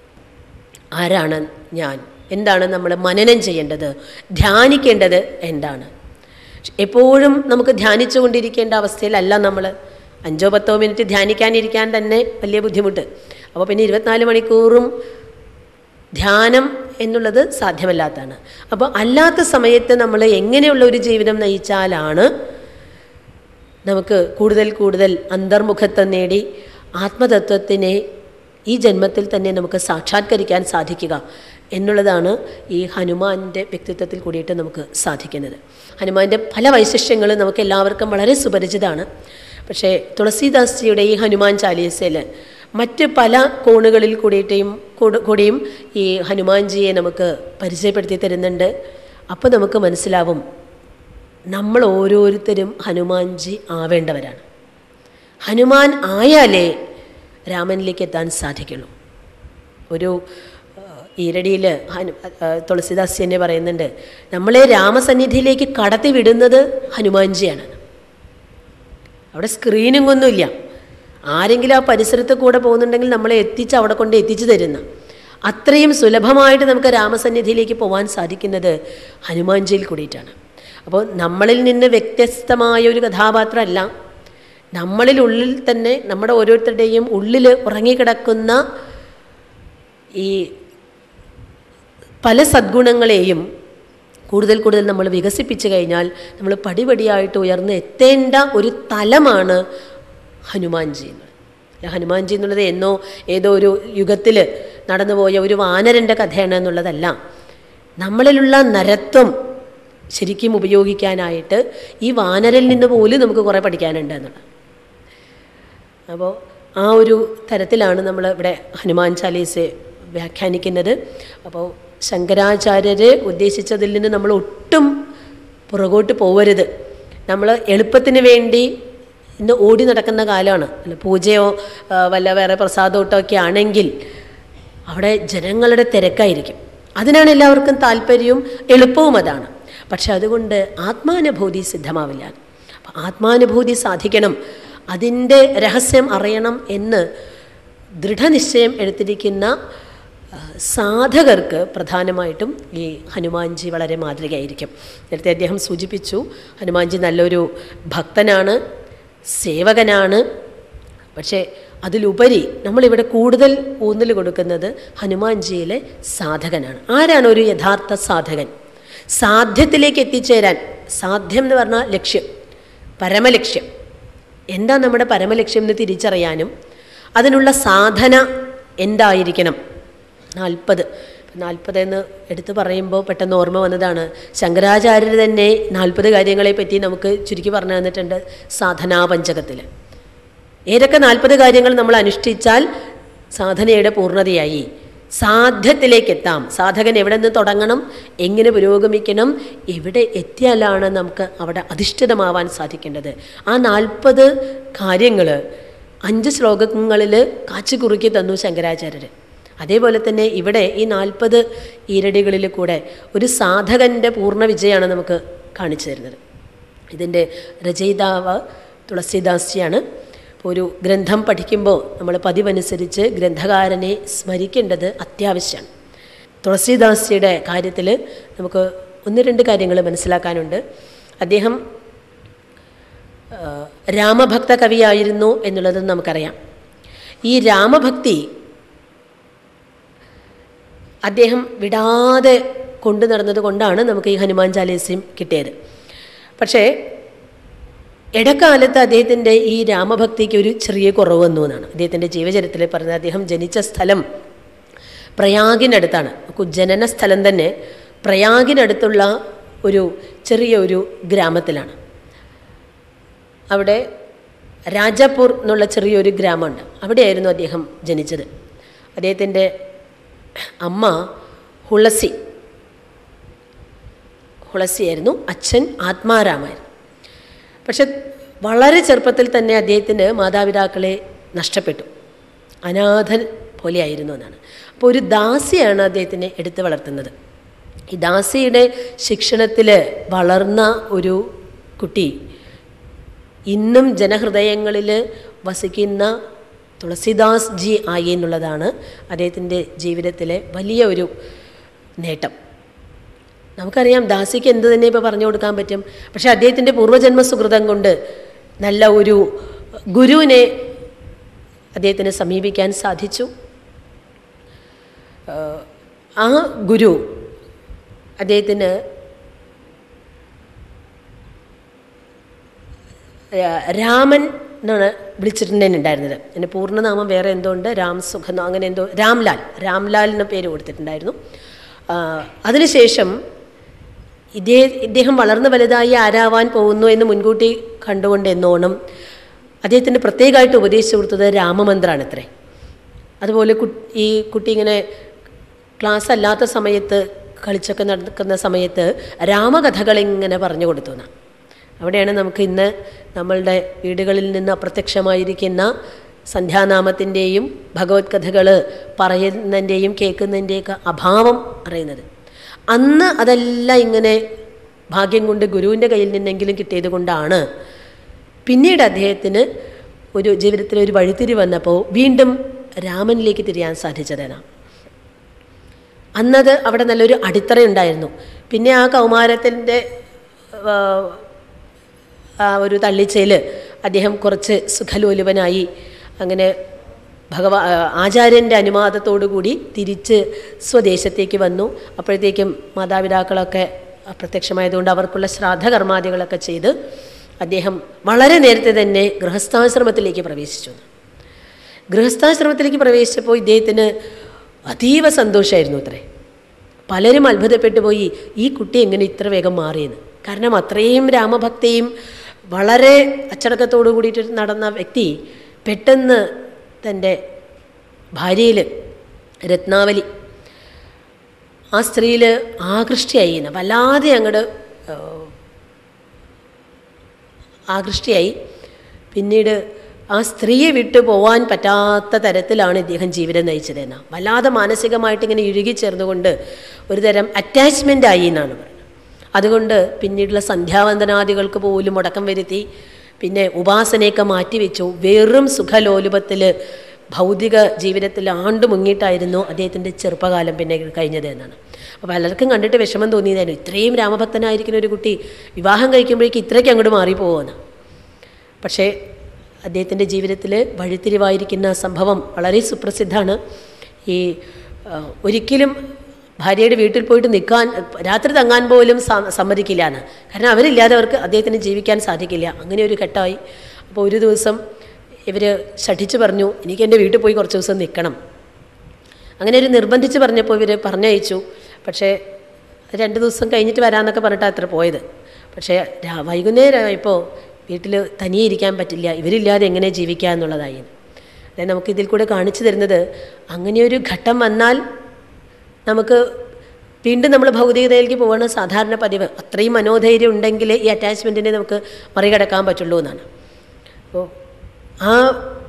ആരാണ് ഞാൻ, എന്താണ് നമ്മൾ മനനം ചെയ്യേണ്ടത്, ധ്യാനിക്കേണ്ടത് എന്താണ്. എപ്പോഴും നമുക്ക് ധ്യാനിച്ചു കൊണ്ടിരിക്കേണ്ട അവസ്ഥയിലല്ല നമ്മൾ. അഞ്ചോ പത്തോ മിനിറ്റ് ധ്യാനിക്കാനിരിക്കാൻ തന്നെ വലിയ ബുദ്ധിമുട്ട്. അപ്പോൾ പിന്നെ ഇരുപത്തിനാല് മണിക്കൂറും ധ്യാനം എന്നുള്ളത് സാധ്യമല്ലാത്തതാണ്. അപ്പോൾ അല്ലാത്ത സമയത്ത് നമ്മൾ എങ്ങനെയുള്ള ഒരു ജീവിതം നയിച്ചാലാണ് നമുക്ക് കൂടുതൽ കൂടുതൽ അന്തർമുഖത്വം നേടി ആത്മതത്വത്തിനെ ഈ ജന്മത്തിൽ തന്നെ നമുക്ക് സാക്ഷാത്കരിക്കാൻ സാധിക്കുക എന്നുള്ളതാണ് ഈ ഹനുമാൻ്റെ വ്യക്തിത്വത്തിൽ കൂടിയിട്ട് നമുക്ക് സാധിക്കുന്നത്. ഹനുമാൻ്റെ പല വൈശിഷ്ട്യങ്ങളും നമുക്ക് എല്ലാവർക്കും വളരെ സുപരിചിതമാണ്. പക്ഷേ തുളസീദാസ്ജിയുടെ ഈ ഹനുമാൻ ചാലീസയിൽ മറ്റ് പല കോണുകളിൽ കൂടിയിട്ടേയും കൂടിയും ഈ ഹനുമാൻജിയെ നമുക്ക് പരിചയപ്പെടുത്തി തരുന്നുണ്ട്. അപ്പോൾ നമുക്ക് മനസ്സിലാവും നമ്മൾ ഓരോരുത്തരും ഹനുമാൻജി ആവേണ്ടവരാണ്. ഹനുമാൻ ആയാലേ രാമനിലേക്ക് എത്താൻ സാധിക്കുള്ളൂ. ഒരു ഈരടിയിൽ ഹനു തുളസിദാസ് തന്നെ പറയുന്നുണ്ട്, നമ്മളെ രാമസന്നിധിയിലേക്ക് കടത്തി വിടുന്നത് ഹനുമാൻജിയാണ്. അവിടെ സ്ക്രീനിങ് ഒന്നുമില്ല. ആരെങ്കിലും ആ പരിസരത്ത് കൂടെ പോകുന്നുണ്ടെങ്കിൽ നമ്മളെ എത്തിച്ച് അവിടെ കൊണ്ട് എത്തിച്ചു തരുന്ന അത്രയും സുലഭമായിട്ട് നമുക്ക് രാമസന്നിധിയിലേക്ക് പോകാൻ സാധിക്കുന്നത് ഹനുമാൻജിയിൽ കൂടിയിട്ടാണ്. അപ്പോൾ നമ്മളിൽ നിന്ന് വ്യത്യസ്തമായ ഒരു കഥാപാത്രമല്ല, നമ്മളിൽ ഉള്ളിൽ തന്നെ നമ്മുടെ ഓരോരുത്തരുടെയും ഉള്ളിൽ ഉറങ്ങിക്കിടക്കുന്ന ഈ പല സദ്ഗുണങ്ങളെയും കൂടുതൽ കൂടുതൽ നമ്മൾ വികസിപ്പിച്ചു കഴിഞ്ഞാൽ നമ്മൾ പടിപടിയായിട്ട് ഉയർന്ന് എത്തേണ്ട ഒരു തലമാണ് ഹനുമാൻജി എന്നുള്ളത്. ഹനുമാൻജി എന്നുള്ളത് എന്നോ ഏതോ ഒരു യുഗത്തിൽ നടന്നുപോയ ഒരു വാനരൻ്റെ കഥയാണ് എന്നുള്ളതല്ല. നമ്മളിലുള്ള നരത്വം ശരിക്കും ഉപയോഗിക്കാനായിട്ട് ഈ വാനരിൽ നിന്ന് പോലും നമുക്ക് കുറേ പഠിക്കാനുണ്ട് എന്നുള്ളത്. അപ്പോൾ ആ ഒരു തരത്തിലാണ് നമ്മൾ ഇവിടെ ഹനുമാൻ ചാലീസയെ വ്യാഖ്യാനിക്കുന്നത്. അപ്പോൾ ശങ്കരാചാര്യരെ ഉദ്ദേശിച്ചതിൽ നിന്ന് നമ്മൾ ഒട്ടും പുറകോട്ട് പോവരുത്. നമ്മൾ എളുപ്പത്തിന് വേണ്ടി ഇന്ന് ഓടി നടക്കുന്ന കാലമാണ്. അല്ല, പൂജയോ വല്ല വേറെ പ്രസാദോട്ടോ ഒക്കെ ആണെങ്കിൽ അവിടെ ജനങ്ങളുടെ തിരക്കായിരിക്കും. അതിനാണ് എല്ലാവർക്കും താല്പര്യവും എളുപ്പവും അതാണ്. പക്ഷെ അതുകൊണ്ട് ആത്മാനുഭൂതി സിദ്ധമാവില്ല. അപ്പം ആത്മാനുഭൂതി സാധിക്കണം, അതിൻ്റെ രഹസ്യം അറിയണം എന്ന് ദൃഢനിശ്ചയം എടുത്തിരിക്കുന്ന സാധകർക്ക് പ്രധാനമായിട്ടും ഈ ഹനുമാൻജി വളരെ മാതൃകയായിരിക്കും. നേരത്തെ അദ്ദേഹം സൂചിപ്പിച്ചു, ഹനുമാൻജി നല്ലൊരു ഭക്തനാണ്, സേവകനാണ്. പക്ഷേ അതിലുപരി നമ്മളിവിടെ കൂടുതൽ ഊന്നൽ കൊടുക്കുന്നത് ഹനുമാൻജിയിലെ സാധകനാണ്. ആരാണ് ഒരു യഥാർത്ഥ സാധകൻ? സാധ്യത്തിലേക്ക് എത്തിച്ചേരാൻ, സാധ്യം എന്ന് പറഞ്ഞാൽ ലക്ഷ്യം, പരമലക്ഷ്യം. എന്താ നമ്മുടെ പരമലക്ഷ്യം എന്ന് തിരിച്ചറിയാനും അതിനുള്ള സാധന എന്തായിരിക്കണം? നാൽപ്പത് നാൽപ്പത് എന്ന് എടുത്തു പറയുമ്പോൾ പെട്ടെന്ന് ഓർമ്മ വന്നതാണ്, ശങ്കരാചാര്യർ തന്നെ നാൽപ്പത് കാര്യങ്ങളെ പറ്റി നമുക്ക് ചുരുക്കി പറഞ്ഞു തന്നിട്ടുണ്ട് സാധനാപഞ്ചകത്തിൽ. ഏതൊക്കെ നാൽപ്പത് കാര്യങ്ങൾ നമ്മൾ അനുഷ്ഠിച്ചാൽ സാധനയുടെ പൂർണ്ണതയായി, സാധ്യത്തിലേക്കെത്താം. സാധകൻ എവിടെ നിന്ന് തുടങ്ങണം, എങ്ങനെ പുരോഗമിക്കണം, എവിടെ എത്തിയാലാണ് നമുക്ക് അവിടെ അധിഷ്ഠിതമാവാൻ സാധിക്കേണ്ടത്. ആ നാൽപ്പത് കാര്യങ്ങൾ അഞ്ച് ശ്ലോകങ്ങളിൽ കാച്ചിക്കുറുക്കി തന്നു ശങ്കരാചാര്യർ. അതേപോലെ തന്നെ ഇവിടെ ഈ നാൽപ്പത് ഈരടികളിൽ കൂടെ ഒരു സാധകൻ്റെ പൂർണ്ണ വിജയമാണ് നമുക്ക് കാണിച്ചു തരുന്നത്. ഇതിൻ്റെ രചയിതാവ് തുളസീദാസിയാണ്. ഇപ്പോൾ ഒരു ഗ്രന്ഥം പഠിക്കുമ്പോൾ നമ്മൾ പതിവനുസരിച്ച് ഗ്രന്ഥകാരനെ സ്മരിക്കേണ്ടത് അത്യാവശ്യമാണ്. തുളസീദാസിയുടെ കാര്യത്തിൽ നമുക്ക് ഒന്ന് രണ്ട് കാര്യങ്ങൾ മനസ്സിലാക്കാനുണ്ട്. അദ്ദേഹം രാമഭക്ത കവിയായിരുന്നു എന്നുള്ളത് നമുക്കറിയാം. ഈ രാമഭക്തി അദ്ദേഹം വിടാതെ കൊണ്ടു നടന്നത് കൊണ്ടാണ് നമുക്ക് ഈ ഹനുമാൻ ചാലീസയും കിട്ടിയത്. പക്ഷേ ഇടക്കാലത്ത് അദ്ദേഹത്തിൻ്റെ ഈ രാമഭക്തിക്ക് ഒരു ചെറിയ കുറവ് വന്നു എന്നാണ് അദ്ദേഹത്തിൻ്റെ ജീവചരിത്രത്തിൽ പറഞ്ഞത്. അദ്ദേഹം ജനിച്ച സ്ഥലം പ്രയാഗിനടുത്താണ്. ജനന സ്ഥലം തന്നെ പ്രയാഗിനടുത്തുള്ള ഒരു ചെറിയ ഒരു ഗ്രാമത്തിലാണ്. അവിടെ രാജാപൂർ എന്നുള്ള ചെറിയൊരു ഗ്രാമമുണ്ട്. അവിടെയായിരുന്നു അദ്ദേഹം ജനിച്ചത്. അദ്ദേഹത്തിൻ്റെ അമ്മ ഹുളസി ഹുളസിയായിരുന്നു, അച്ഛൻ ആത്മാരാമായിരുന്നു. പക്ഷെ വളരെ ചെറുപ്പത്തിൽ തന്നെ അദ്ദേഹത്തിന് മാതാപിതാക്കളെ നഷ്ടപ്പെട്ടു, അനാഥൻ പോലെയായിരുന്നു എന്നാണ്. അപ്പോൾ ഒരു ദാസിയാണ് അദ്ദേഹത്തിനെ എടുത്ത് വളർത്തുന്നത്. ഈ ദാസിയുടെ ശിക്ഷണത്തിൽ വളർന്ന ഒരു കുട്ടി ഇന്നും ജനഹൃദയങ്ങളിൽ വസിക്കുന്ന തുളസീദാസ് ജി ആയി എന്നുള്ളതാണ് അദ്ദേഹത്തിൻ്റെ ജീവിതത്തിലെ വലിയ ഒരു നേട്ടം. നമുക്കറിയാം ദാസിക്ക് എന്ത് തന്നെ ഇപ്പോൾ പറഞ്ഞു കൊടുക്കാൻ പറ്റും. പക്ഷേ അദ്ദേഹത്തിൻ്റെ പൂർവ്വജന്മ സുഹൃതം കൊണ്ട് നല്ല ഒരു ഗുരുവിനെ അദ്ദേഹത്തിന് സമീപിക്കാൻ സാധിച്ചു. ആ ഗുരു അദ്ദേഹത്തിന് രാമൻ എന്നാണ് വിളിച്ചിട്ടുണ്ടായിരുന്നത്. എൻ്റെ പൂർണ്ണനാമം വേറെ എന്തോ ഉണ്ട്, രാം സുഖനോ അങ്ങനെ എന്തോ, രാംലാൽ രാംലാൽ എന്ന പേര് കൊടുത്തിട്ടുണ്ടായിരുന്നു. അതിനുശേഷം ഇതേ ഇദ്ദേഹം വളർന്നു വലുതായി ആരാവാൻ പോകുന്നു എന്ന് മുൻകൂട്ടി കണ്ടുകൊണ്ട് എന്നോണം അദ്ദേഹത്തിന് പ്രത്യേകമായിട്ട് ഉപദേശിച്ചു കൊടുത്തത് രാമമന്ത്രമാണ് അത്രേ. അതുപോലെ ഈ കുട്ടി ഇങ്ങനെ ക്ലാസ് അല്ലാത്ത സമയത്ത് കളിച്ചൊക്കെ നടക്കുന്ന സമയത്ത് രാമകഥകളിങ്ങനെ പറഞ്ഞു കൊടുത്തു എന്നാണ്. അവിടെയാണ് നമുക്ക് ഇന്ന് നമ്മളുടെ വീടുകളിൽ നിന്ന് അപ്രത്യക്ഷമായിരിക്കുന്ന സന്ധ്യാനാമത്തിൻ്റെയും ഭഗവത് കഥകൾ പറയുന്നതിൻ്റെയും കേൾക്കുന്നതിൻ്റെയൊക്കെ അഭാവം അറിയുന്നത്. അന്ന് അതെല്ലാം ഇങ്ങനെ ഭാഗ്യം കൊണ്ട് ഗുരുവിൻ്റെ കയ്യിൽ നിന്നെങ്കിലും കിട്ടിയത് കൊണ്ടാണ് പിന്നീട് അദ്ദേഹത്തിന് ഒരു ജീവിതത്തിൽ ഒരു വഴിത്തിരി വന്നപ്പോൾ വീണ്ടും രാമനിലേക്ക് തിരിയാൻ സാധിച്ചതാണ്. അന്നത് അവിടെ നല്ലൊരു അടിത്തറയുണ്ടായിരുന്നു. പിന്നെ ആ കൗമാരത്തിൻ്റെ ആ ഒരു തള്ളിച്ചയിൽ അദ്ദേഹം കുറച്ച് സുഖലോലുപനായി അങ്ങനെ ഭഗവാ ആചാര്യൻ്റെ അനുവാദത്തോടു കൂടി തിരിച്ച് സ്വദേശത്തേക്ക് വന്നു. അപ്പോഴത്തേക്കും മാതാപിതാക്കളൊക്കെ അപ്രത്യക്ഷമായതുകൊണ്ട് അവർക്കുള്ള ശ്രാദ്ധകർമാദികളൊക്കെ ചെയ്ത് അദ്ദേഹം വളരെ നേരത്തെ തന്നെ ഗൃഹസ്ഥാശ്രമത്തിലേക്ക് പ്രവേശിച്ചു. ഗൃഹസ്ഥാശ്രമത്തിലേക്ക് പ്രവേശിച്ചപ്പോൾ ഇദ്ദേഹത്തിന് അതീവ സന്തോഷമായിരുന്നു അത്രേ. പലരും അത്ഭുതപ്പെട്ടു പോയി, ഈ കുട്ടി എങ്ങനെ ഇത്ര വേഗം മാറിയെന്ന്. കാരണം അത്രയും രാമഭക്തിയും വളരെ അച്ചടക്കത്തോടു കൂടിയിട്ട് നടന്ന വ്യക്തി പെട്ടെന്ന് തൻ്റെ ഭാര്യയിൽ രത്നാവലി ആ സ്ത്രീയിൽ ആകൃഷ്ടിയായി, വല്ലാതെ അങ്ങോട്ട് ആകൃഷ്ടിയായി. പിന്നീട് ആ സ്ത്രീയെ വിട്ടു പോവാൻ പറ്റാത്ത തരത്തിലാണ് ഇദ്ദേഹം ജീവിതം നയിച്ചതെന്നാ. വല്ലാതെ മാനസികമായിട്ട് ഇങ്ങനെ ഇഴുകിച്ചേർന്നുകൊണ്ട് ഒരു തരം അറ്റാച്ച്മെൻ്റ് ആയി എന്നാണ് പറയുന്നത്. അതുകൊണ്ട് പിന്നീടുള്ള സന്ധ്യാവന്ദനാദികൾക്ക് പോലും മുടക്കം വരുത്തി. പിന്നെ ഉപാസനയൊക്കെ മാറ്റിവെച്ചു. വെറും സുഖലോലുപത്തിൽ ഭൗതിക ജീവിതത്തിൽ ആണ്ട് മുങ്ങിയിട്ടായിരുന്നു അദ്ദേഹത്തിൻ്റെ ചെറുപ്പകാലം പിന്നെ കഴിഞ്ഞത് എന്നാണ്. അപ്പോൾ പലർക്കും കണ്ടിട്ട് വിഷമം തോന്നിയതായിരുന്നു, ഇത്രയും രാമഭക്തനായിരിക്കുന്ന ഒരു കുട്ടി വിവാഹം കഴിക്കുമ്പോഴേക്ക് ഇത്രയ്ക്ക് അങ്ങോട്ട് മാറിപ്പോകുമെന്ന്. പക്ഷേ അദ്ദേഹത്തിൻ്റെ ജീവിതത്തിൽ വഴിത്തിരിവായിരിക്കുന്ന സംഭവം വളരെ സുപ്രസിദ്ധമാണ്. ഈ ഒരിക്കലും ഭാര്യയുടെ വീട്ടിൽ പോയിട്ട് നിൽക്കാൻ, രാത്രി തങ്ങാൻ പോലും സമ്മതിക്കില്ല എന്ന്. കാരണം അവരില്ലാതെ അവർക്ക് അദ്ദേഹത്തിന് ജീവിക്കാൻ സാധിക്കില്ല. അങ്ങനെ ഒരു ഘട്ടമായി. അപ്പോൾ ഒരു ദിവസം ഇവർ ശഠിച്ച് പറഞ്ഞു, എനിക്ക് എൻ്റെ വീട്ടിൽ പോയി കുറച്ച് ദിവസം നിൽക്കണം. അങ്ങനെ ഒരു നിർബന്ധിച്ച് പറഞ്ഞപ്പോൾ ഇവർ പറഞ്ഞയച്ചു. പക്ഷേ രണ്ട് ദിവസം കഴിഞ്ഞിട്ട് വരാമെന്നൊക്കെ പറഞ്ഞിട്ടാണ് അത്ര പോയത്. പക്ഷേ വൈകുന്നേരമായപ്പോൾ വീട്ടിൽ തനിയെ ഇരിക്കാൻ പറ്റില്ല, ഇവരില്ലാതെ എങ്ങനെ ജീവിക്കുക എന്നുള്ളതായി. അതായത് നമുക്കിതിൽ കൂടെ കാണിച്ചു തരുന്നത്, അങ്ങനെയൊരു ഘട്ടം വന്നാൽ നമുക്ക് വീണ്ടും നമ്മൾ ഭൗതികതയിലേക്ക് പോകണം സാധാരണ പതിവ്. അത്രയും മനോധൈര്യം ഉണ്ടെങ്കിൽ ഈ അറ്റാച്ച്മെൻറ്റിനെ നമുക്ക് മറികടക്കാൻ പറ്റുള്ളൂ എന്നാണ്. അപ്പോൾ ആ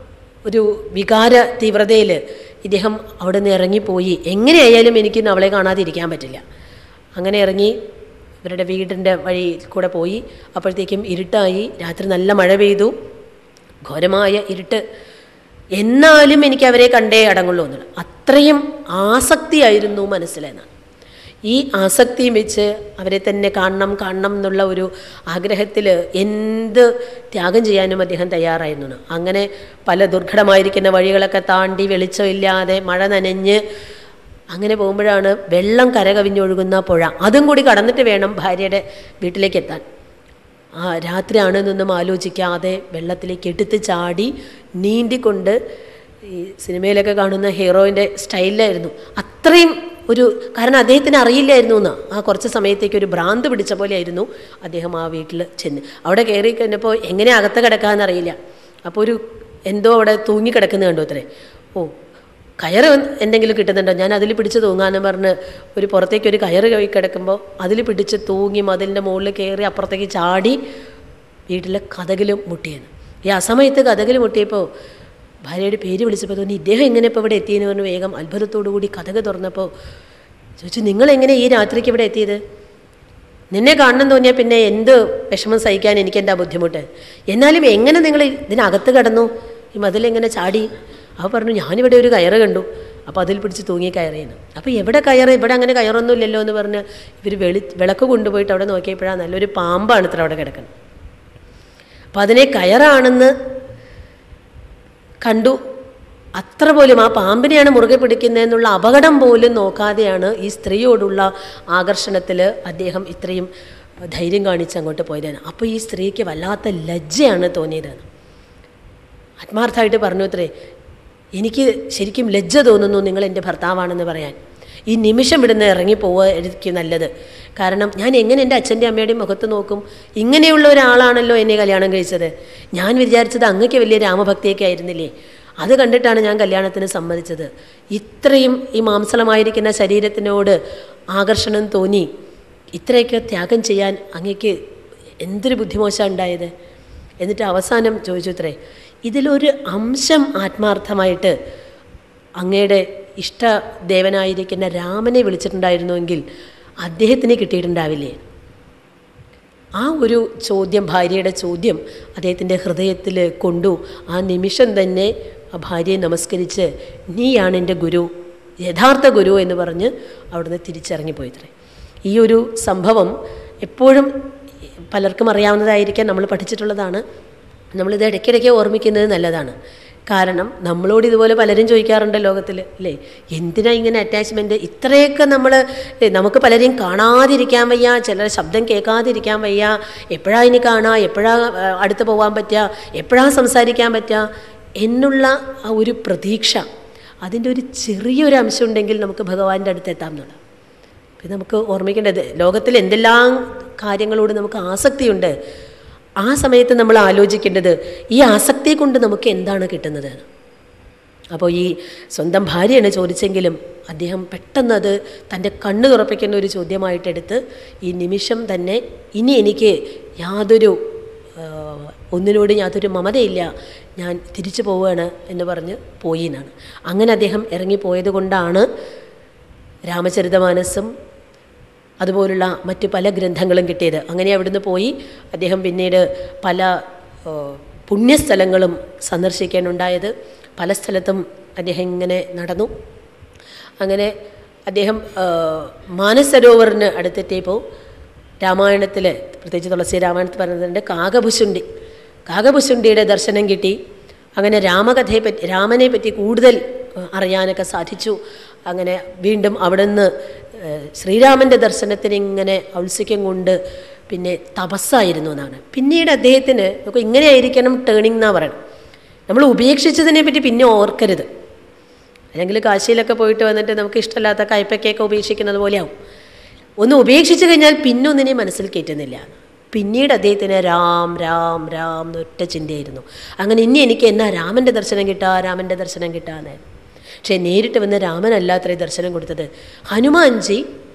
ഒരു വികാര തീവ്രതയിൽ ഇദ്ദേഹം അവിടെ നിന്ന് ഇറങ്ങിപ്പോയി. എങ്ങനെയായാലും എനിക്കിന്ന് അവളെ കാണാതിരിക്കാൻ പറ്റില്ല. അങ്ങനെ ഇറങ്ങി ഇവരുടെ വീടിൻ്റെ വഴി കൂടെ പോയി. അപ്പോഴത്തേക്കും ഇരുട്ടായി. രാത്രി നല്ല മഴ പെയ്തു, ഘോരമായ ഇരുട്ട്. എന്നാലും എനിക്ക് അവരെ കണ്ടേ അടങ്ങുള്ളൂ എന്നുള്ളത്, അത്രയും ആസക്തിയായിരുന്നു മനസ്സിലെന്നാണ്. ഈ ആസക്തിയും വെച്ച് അവരെ തന്നെ കാണണം കാണണം എന്നുള്ള ഒരു ആഗ്രഹത്തിൽ എന്ത് ത്യാഗം ചെയ്യാനും അദ്ദേഹം തയ്യാറായിരുന്നു. അങ്ങനെ പല ദുർഘടമായിരിക്കുന്ന വഴികളൊക്കെ താണ്ടി വെളിച്ചമില്ലാതെ മഴ നനഞ്ഞ് അങ്ങനെ പോകുമ്പോഴാണ് വെള്ളം കരകവിഞ്ഞൊഴുകുന്ന പുഴ, അതും കൂടി കടന്നിട്ട് വേണം ഭാര്യയുടെ വീട്ടിലേക്ക് എത്താൻ. ആ രാത്രിയാണെന്നൊന്നും ആലോചിക്കാതെ വെള്ളത്തിലേക്ക് എടുത്ത് ചാടി നീന്തിക്കൊണ്ട്, ഈ സിനിമയിലൊക്കെ കാണുന്ന ഹീറോയിൻ്റെ സ്റ്റൈലിലായിരുന്നു. അത്രയും ഒരു, കാരണം അദ്ദേഹത്തിന് അറിയില്ലായിരുന്നു എന്ന്, ആ കുറച്ച് സമയത്തേക്ക് ഒരു ഭ്രാന്ത് പിടിച്ച പോലെ ആയിരുന്നു അദ്ദേഹം ആ വീട്ടിൽ ചെന്ന്. അവിടെ കയറി കഴിഞ്ഞപ്പോൾ എങ്ങനെ അകത്ത് കിടക്കാമെന്നറിയില്ല. അപ്പോൾ ഒരു എന്തോ അവിടെ തൂങ്ങിക്കിടക്കുന്നത് കണ്ടു അത്രേ. ഓ, കയറ് എന്തെങ്കിലും കിട്ടുന്നുണ്ടോ, ഞാൻ അതിൽ പിടിച്ച് തൂങ്ങാന്ന് പറഞ്ഞ് ഒരു പുറത്തേക്ക് ഒരു കയറ് കൈ കിടക്കുമ്പോൾ അതിൽ പിടിച്ച് തൂങ്ങി മതിലിൻ്റെ മുകളിൽ കയറി അപ്പുറത്തേക്ക് ചാടി വീട്ടിലെ കതകിലും മുട്ടിയെന്ന്. ഈ ആ സമയത്ത് കതകിൽ മുട്ടിയപ്പോൾ ഭാര്യയുടെ പേര് വിളിച്ചപ്പോൾ തോന്നി ഇദ്ദേഹം എങ്ങനെ ഇപ്പോൾ ഇവിടെ എത്തിയെന്ന് പറഞ്ഞ് വേഗം അത്ഭുതത്തോടു കൂടി കതക് തുറന്നപ്പോൾ ചോദിച്ചു, നിങ്ങളെങ്ങനെ ഈ രാത്രിക്ക് ഇവിടെ എത്തിയത്? നിന്നെ കാണണം തോന്നിയാൽ പിന്നെ എന്ത് വിഷമം സഹിക്കാൻ എനിക്ക് എന്താ ബുദ്ധിമുട്ട്? എന്നാലും എങ്ങനെ നിങ്ങൾ ഇതിനകത്ത് കിടന്നു, ഈ മതിലെങ്ങനെ ചാടി? അവ പറഞ്ഞു, ഞാനിവിടെ ഒരു കയറ് കണ്ടു, അപ്പോൾ അതിൽ പിടിച്ച് തൂങ്ങി കയറിയെന്ന്. അപ്പോൾ എവിടെ കയറ്, ഇവിടെ അങ്ങനെ കയറൊന്നും ഇല്ലല്ലോ എന്ന് പറഞ്ഞ് ഇവർ വെളി വിളക്ക് കൊണ്ടുപോയിട്ട് അവിടെ നോക്കിയപ്പോഴാണ് നല്ലൊരു പാമ്പാണ് ഇത്ര അവിടെ കിടക്കുന്നത്. അപ്പം അതിനെ കയറാണെന്ന് കണ്ടു. അത്ര പോലും ആ പാമ്പിനെയാണ് മുറുകെ പിടിക്കുന്നതെന്നുള്ള അപകടം പോലും നോക്കാതെയാണ് ഈ സ്ത്രീയോടുള്ള ആകർഷണത്തിൽ അദ്ദേഹം ഇത്രയും ധൈര്യം കാണിച്ച് അങ്ങോട്ട് പോയതാണ്. അപ്പോൾ ഈ സ്ത്രീക്ക് വല്ലാത്ത ലജ്ജയാണ് തോന്നിയത്. ആത്മാർത്ഥമായിട്ട് പറഞ്ഞു അത്രേ, എനിക്ക് ശരിക്കും ലജ്ജ തോന്നുന്നു നിങ്ങൾ എൻ്റെ ഭർത്താവാണെന്ന് പറയാൻ. ഈ നിമിഷം ഇവിടുന്ന് ഇറങ്ങിപ്പോവുക എനിക്ക് നല്ലത്. കാരണം ഞാൻ എങ്ങനെ എൻ്റെ അച്ഛൻ്റെ അമ്മയുടെയും മുഖത്ത് നോക്കും? ഇങ്ങനെയുള്ള ഒരാളാണല്ലോ എന്നെ കല്യാണം കഴിച്ചത്. ഞാൻ വിചാരിച്ചത് അങ്ങക്ക് വലിയ രാമഭക്തിയൊക്കെ ആയിരുന്നില്ലേ, അത് കണ്ടിട്ടാണ് ഞാൻ കല്യാണത്തിന് സമ്മതിച്ചത്. ഇത്രയും ഈ മാംസളമായിരിക്കുന്ന ശരീരത്തിനോട് ആകർഷണം തോന്നി ഇത്രയൊക്കെ ത്യാഗം ചെയ്യാൻ അങ്ങക്ക് എന്തൊരു ബുദ്ധിമോശം ഉണ്ടായത്? എന്നിട്ട് അവസാനം ചോദിച്ചു അത്രേ, ഇതിലൊരു അംശം ആത്മാർത്ഥമായിട്ട് അങ്ങയുടെ ഇഷ്ടദേവനായിരിക്കുന്ന രാമനെ വിളിച്ചിട്ടുണ്ടായിരുന്നുവെങ്കിൽ അദ്ദേഹത്തിന് കിട്ടിയിട്ടുണ്ടാവില്ലേ? ആ ഒരു ചോദ്യം, ഭാര്യയുടെ ചോദ്യം അദ്ദേഹത്തിൻ്റെ ഹൃദയത്തിൽ കൊണ്ടു. ആ നിമിഷം തന്നെ ആ ഭാര്യയെ നമസ്കരിച്ച് നീയാണ് എൻ്റെ ഗുരു, യഥാർത്ഥ ഗുരു എന്ന് പറഞ്ഞ് അവിടുന്ന് തിരിച്ചിറങ്ങിപ്പോയിത്രേ. ഈ ഒരു സംഭവം എപ്പോഴും പലർക്കും അറിയാവുന്നതായിരിക്കാം, നമ്മൾ പഠിച്ചിട്ടുള്ളതാണ്. നമ്മളിത് ഇടയ്ക്കിടയ്ക്ക് ഓർമ്മിക്കുന്നത് നല്ലതാണ്. കാരണം നമ്മളോട് ഇതുപോലെ പലരും ചോദിക്കാറുണ്ട് ലോകത്തിൽ, അല്ലേ, എന്തിനാ ഇങ്ങനെ അറ്റാച്ച്മെൻറ്റ്? ഇത്രയൊക്കെ നമ്മൾ, നമുക്ക് പലരെയും കാണാതിരിക്കാൻ വയ്യ, ചിലർ ശബ്ദം കേൾക്കാതിരിക്കാൻ വയ്യ, എപ്പോഴാണ് ഇനി കാണുക, എപ്പോഴാണ് അടുത്ത് പോകാൻ പറ്റുക, എപ്പോഴാണ് സംസാരിക്കാൻ പറ്റുക എന്നുള്ള ആ ഒരു പ്രതീക്ഷ, അതിൻ്റെ ഒരു ചെറിയൊരു അംശം ഉണ്ടെങ്കിൽ നമുക്ക് ഭഗവാന്റെ അടുത്ത് എത്താം എന്നുള്ളത്. പിന്നെ നമുക്ക് ഓർമ്മിക്കേണ്ടത്, ലോകത്തിൽ എന്തെല്ലാം കാര്യങ്ങളോട് നമുക്ക് ആസക്തിയുണ്ട്, ആ സമയത്ത് നമ്മൾ ആലോചിക്കേണ്ടത് ഈ ആസക്തിയെ കൊണ്ട് നമുക്ക് എന്താണ് കിട്ടുന്നത്. അപ്പോൾ ഈ സ്വന്തം ഭാര്യയാണ് ചോദിച്ചെങ്കിലും അദ്ദേഹം പെട്ടെന്നത് തൻ്റെ കണ്ണ് തുറപ്പിക്കുന്ന ഒരു ചോദ്യമായിട്ടെടുത്ത് ഈ നിമിഷം തന്നെ ഇനി എനിക്ക് യാതൊരു ഒന്നിനോട് യാതൊരു മമതയില്ല, ഞാൻ തിരിച്ചു പോവുകയാണ് എന്ന് പറഞ്ഞ് പോയി എന്നാണ്. അങ്ങനെ അദ്ദേഹം ഇറങ്ങിപ്പോയത് കൊണ്ടാണ് രാമചരിതമാനസം അതുപോലുള്ള മറ്റ് പല ഗ്രന്ഥങ്ങളും കിട്ടിയത്. അങ്ങനെ അവിടുന്ന് പോയി അദ്ദേഹം പിന്നീട് പല പുണ്യസ്ഥലങ്ങളും സന്ദർശിക്കാനുണ്ടായത്. പല സ്ഥലത്തും അദ്ദേഹം ഇങ്ങനെ നടന്നു. അങ്ങനെ അദ്ദേഹം മാനസരോവറിന് അടുത്തെത്തിയപ്പോൾ രാമായണത്തിൽ, പ്രത്യേകിച്ച് തുളസി രാമായണത്തിൽ പറയുന്നുണ്ട്, കാകഭുശുണ്ടി കാകഭുശുണ്ടിയുടെ ദർശനം കിട്ടി. അങ്ങനെ രാമകഥയെ പറ്റി, രാമനെ പറ്റി കൂടുതൽ അറിയാനൊക്കെ സാധിച്ചു. അങ്ങനെ വീണ്ടും അവിടെ നിന്ന് ശ്രീരാമൻ്റെ ദർശനത്തിന് ഇങ്ങനെ ഔത്സുക്യം കൊണ്ട് പിന്നെ തപസ്സായിരുന്നു എന്നാണ്. പിന്നീട് അദ്ദേഹത്തിന് നമുക്ക് ഇങ്ങനെ ആയിരിക്കണം ടേണിംഗ് എന്നാണ് പറയണം, നമ്മൾ ഉപേക്ഷിച്ചതിനെ പറ്റി പിന്നെ ഓർക്കരുത്. അല്ലെങ്കിൽ കാശിയിലൊക്കെ പോയിട്ട് വന്നിട്ട് നമുക്ക് ഇഷ്ടമില്ലാത്ത കയ്പയ്ക്കൊക്കെ ഉപേക്ഷിക്കുന്നത് പോലെയാവും. ഒന്ന് ഉപേക്ഷിച്ച് കഴിഞ്ഞാൽ പിന്നെ ഒന്നിനെ മനസ്സിൽ കയറ്റുന്നില്ല. പിന്നീട് അദ്ദേഹത്തിന് രാം രാം രാം എന്നൊറ്റ ചിന്തയായിരുന്നു. അങ്ങനെ ഇനി എനിക്ക് എന്നാ രാമൻ്റെ ദർശനം കിട്ടുക, രാമൻ്റെ ദർശനം കിട്ടുക എന്നായിരുന്നു. പക്ഷേ നേരിട്ട് വന്ന് രാമനല്ലാത്രേ ദർശനം കൊടുത്തത്. ഹനുമാൻജി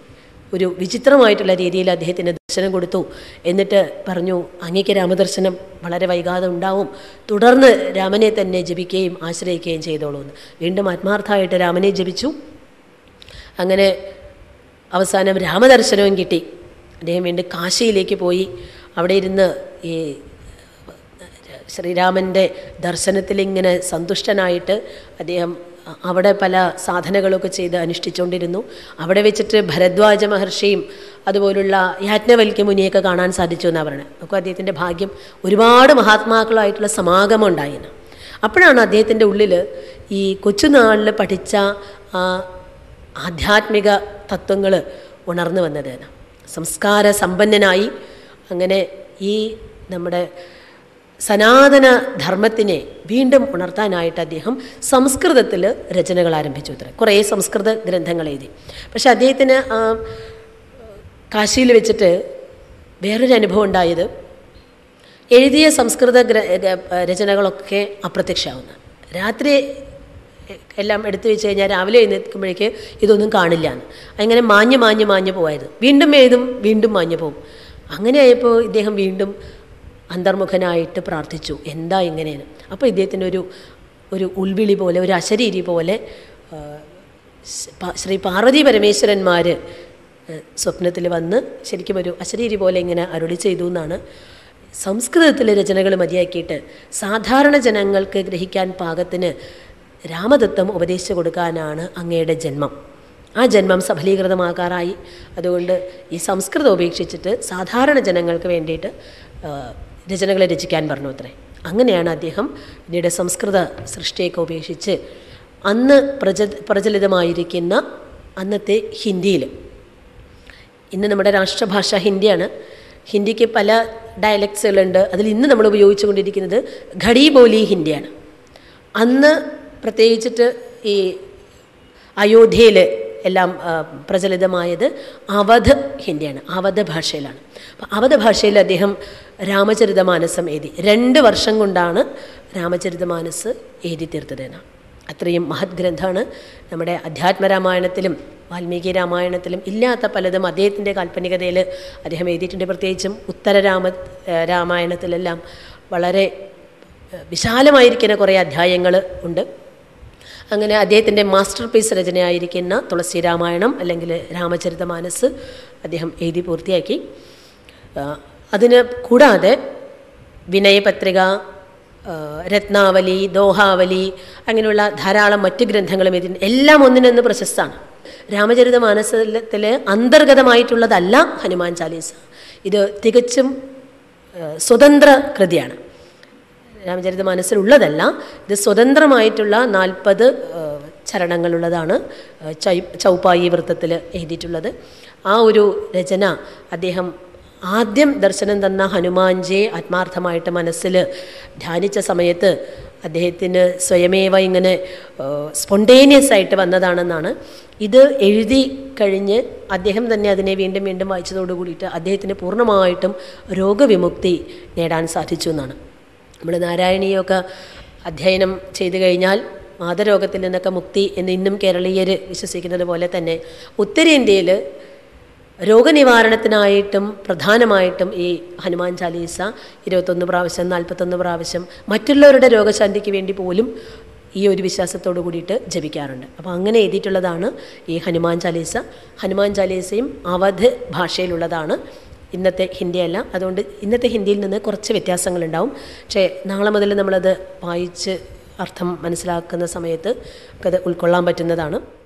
ഒരു വിചിത്രമായിട്ടുള്ള രീതിയിൽ അദ്ദേഹത്തിന് ദർശനം കൊടുത്തു. എന്നിട്ട് പറഞ്ഞു, അങ്ങേക്ക് രാമദർശനം വളരെ വൈകാതെ ഉണ്ടാവും, തുടർന്ന് രാമനെ തന്നെ ജപിക്കുകയും ആശ്രയിക്കുകയും ചെയ്തോളൂ എന്ന്. വീണ്ടും ആത്മാർത്ഥമായിട്ട് രാമനെ ജപിച്ചു. അങ്ങനെ അവസാനം രാമദർശനവും കിട്ടി. അദ്ദേഹം വീണ്ടും കാശിയിലേക്ക് പോയി. അവിടെ ഇരുന്ന് ഈ ശ്രീരാമൻ്റെ ദർശനത്തിലിങ്ങനെ സന്തുഷ്ടനായിട്ട് അദ്ദേഹം അവിടെ പല സാധനകളൊക്കെ ചെയ്ത് അനുഷ്ഠിച്ചുകൊണ്ടിരുന്നു. അവിടെ വെച്ചിട്ട് ഭരദ്വാജ മഹർഷിയും അതുപോലുള്ള യാജ്ഞവൽക്യ മുനിയൊക്കെ കാണാൻ സാധിച്ചു എന്നാണ് പറയുന്നത്. അപ്പോൾ അദ്ദേഹത്തിൻ്റെ ഭാഗ്യം, ഒരുപാട് മഹാത്മാക്കളായിട്ടുള്ള സമാഗമം ഉണ്ടായിരുന്നു. അപ്പോഴാണ് അദ്ദേഹത്തിൻ്റെ ഉള്ളിൽ ഈ കൊച്ചുനാളിൽ പഠിച്ച ആ ആധ്യാത്മിക തത്വങ്ങൾ ഉണർന്നു വന്നത്. സംസ്കാര സമ്പന്നനായി അങ്ങനെ ഈ നമ്മുടെ സനാതന ധർമ്മത്തിനെ വീണ്ടും ഉണർത്താനായിട്ട് അദ്ദേഹം സംസ്കൃതത്തിൽ രചനകൾ ആരംഭിച്ചു. അത്ര കുറേ സംസ്കൃത ഗ്രന്ഥങ്ങൾ എഴുതി. പക്ഷെ അദ്ദേഹത്തിന് കാശിയിൽ വെച്ചിട്ട് വേറൊരു അനുഭവം ഉണ്ടായത്, എഴുതിയ സംസ്കൃത ഗ്ര രചനകളൊക്കെ അപ്രത്യക്ഷമാവുന്ന. രാത്രി എല്ലാം എടുത്തു വെച്ച് കഴിഞ്ഞാൽ രാവിലെ എഴുന്നേൽക്കുമ്പോഴേക്ക് ഇതൊന്നും കാണില്ല എന്ന്. അങ്ങനെ മാഞ്ഞ് മാഞ്ഞ് മാഞ്ഞ് പോവായിരുന്നു. വീണ്ടും എഴുതും, വീണ്ടും മാഞ്ഞ് പോവും. അങ്ങനെയായപ്പോൾ ഇദ്ദേഹം വീണ്ടും അന്തർമുഖനായിട്ട് പ്രാർത്ഥിച്ചു, എന്താ ഇങ്ങനെയാണ്. അപ്പോൾ ഇദ്ദേഹത്തിൻ്റെ ഒരു ഒരു ഉൾവിളി പോലെ, ഒരു അശരീരി പോലെ ശ്രീ പാർവതി പരമേശ്വരന്മാർ സ്വപ്നത്തിൽ വന്ന് ശരിക്കും ഒരു അശരീരി പോലെ ഇങ്ങനെ അരുളി ചെയ്തു എന്നാണ്. സംസ്കൃതത്തിലെ രചനകൾ മതിയാക്കിയിട്ട് സാധാരണ ജനങ്ങൾക്ക് ഗ്രഹിക്കാൻ പാകത്തിന് രാമദത്തം ഉപദേശിച്ചു കൊടുക്കാനാണ് അങ്ങയുടെ ജന്മം. ആ ജന്മം സഫലീകൃതമാകാറായി. അതുകൊണ്ട് ഈ സംസ്കൃതം ഉപേക്ഷിച്ചിട്ട് സാധാരണ ജനങ്ങൾക്ക് വേണ്ടിയിട്ട് രചനകളെ രചിക്കാൻ പറഞ്ഞു അത്രേ. അങ്ങനെയാണ് അദ്ദേഹം പിന്നീട് സംസ്കൃത സൃഷ്ടിയൊക്കെ ഉപേക്ഷിച്ച് അന്ന് പ്രച പ്രചലിതമായിരിക്കുന്ന അന്നത്തെ ഹിന്ദിയിൽ, ഇന്ന് നമ്മുടെ രാഷ്ട്രഭാഷ ഹിന്ദിയാണ്. ഹിന്ദിക്ക് പല ഡയലക്ട്സുകളുണ്ട്. അതിൽ ഇന്ന് നമ്മൾ ഉപയോഗിച്ചു കൊണ്ടിരിക്കുന്നത് ഘടി ബോലി ഹിന്ദിയാണ്. അന്ന് പ്രത്യേകിച്ചിട്ട് ഈ അയോധ്യയിൽ എല്ലാം പ്രചലിതമായത് അവധ് ഹിന്ദിയാണ്, അവധ ഭാഷയിലാണ്. അപ്പം അവധ ഭാഷയിൽ അദ്ദേഹം രാമചരിതമാനസം എഴുതി. രണ്ട് വർഷം കൊണ്ടാണ് രാമചരിതമാനസ് എഴുതി തീർത്തതെന്നാണ്. അത്രയും മഹത് ഗ്രന്ഥമാണ്. നമ്മുടെ അധ്യാത്മരാമായണത്തിലും വാൽമീകി രാമായണത്തിലും ഇല്ലാത്ത പലതും അദ്ദേഹത്തിൻ്റെ കാൽപ്പനികതയിൽ അദ്ദേഹം എഴുതിയിട്ടുണ്ട്. പ്രത്യേകിച്ചും ഉത്തര രാമ രാമായണത്തിലെല്ലാം വളരെ വിശാലമായിരിക്കുന്ന കുറേ അധ്യായങ്ങൾ ഉണ്ട്. അങ്ങനെ അദ്ദേഹത്തിൻ്റെ മാസ്റ്റർ പീസ് രചനയായിരിക്കുന്ന തുളസി രാമായണം അല്ലെങ്കിൽ രാമചരിതമാനസ് അദ്ദേഹം എഴുതി പൂർത്തിയാക്കി. അതിന് കൂടാതെ വിനയപത്രിക, രത്നാവലി, ദോഹാവലി, അങ്ങനെയുള്ള ധാരാളം മറ്റ് ഗ്രന്ഥങ്ങളും എഴുതി. എല്ലാം ഒന്നിനൊന്ന് പ്രശസ്തമാണ്. രാമചരിതമാനസത്തിലെ അന്തർഗതമായിട്ടുള്ളതല്ല ഹനുമാൻ ചാലീസ. ഇത് തികച്ചും സ്വതന്ത്ര കൃതിയാണ്. രാമചരിതമാനസിലുള്ളതല്ല, ഇത് സ്വതന്ത്രമായിട്ടുള്ള നാൽപ്പത് ചരണങ്ങളുള്ളതാണ്. ചൈ ചൗപ്പായി വൃത്തത്തിൽ എഴുതിയിട്ടുള്ളത്. ആ ഒരു രചന അദ്ദേഹം ആദ്യം ദർശനം തന്ന ഹനുമാൻജിയെ ആത്മാർത്ഥമായിട്ട് മനസ്സിൽ ധ്യാനിച്ച സമയത്ത് അദ്ദേഹത്തിന് സ്വയമേവ ഇങ്ങനെ സ്പോണ്ടേനിയസ് ആയിട്ട് വന്നതാണെന്നാണ്. ഇത് എഴുതി കഴിഞ്ഞ് അദ്ദേഹം തന്നെ അതിനെ വീണ്ടും വീണ്ടും വായിച്ചതോടു കൂടിയിട്ട് അദ്ദേഹത്തിന് പൂർണ്ണമായിട്ടും രോഗവിമുക്തി നേടാൻ സാധിച്ചു എന്നാണ്. നമ്മൾ നാരായണീയമൊക്കെ അധ്യയനം ചെയ്തു കഴിഞ്ഞാൽ മാതരോഗത്തിൽ നിന്നൊക്കെ മുക്തി എന്ന് ഇന്നും കേരളീയർ വിശ്വസിക്കുന്നത് പോലെ തന്നെ ഉത്തരേന്ത്യയിൽ രോഗനിവാരണത്തിനായിട്ടും പ്രധാനമായിട്ടും ഈ ഹനുമാൻ ചാലീസ ഇരുപത്തൊന്ന് പ്രാവശ്യം നാൽപ്പത്തൊന്ന് പ്രാവശ്യം മറ്റുള്ളവരുടെ രോഗശാന്തിക്ക് വേണ്ടി പോലും ഈ ഒരു വിശ്വാസത്തോടു കൂടിയിട്ട് ജപിക്കാറുണ്ട്. അപ്പോൾ അങ്ങനെ എഴുതിയിട്ടുള്ളതാണ് ഈ ഹനുമാൻ ചാലീസ. ഹനുമാൻ ചാലീസയും അവധ് ഭാഷയിലുള്ളതാണ്, ഇന്നത്തെ ഹിന്ദിയല്ല. അതുകൊണ്ട് ഇന്നത്തെ ഹിന്ദിയിൽ നിന്ന് കുറച്ച് വ്യത്യാസങ്ങളുണ്ടാവും. പക്ഷേ നാളെ മുതൽ നമ്മളത് വായിച്ച് അർത്ഥം മനസ്സിലാക്കുന്ന സമയത്ത് നമുക്കത് ഉൾക്കൊള്ളാൻ പറ്റുന്നതാണ്.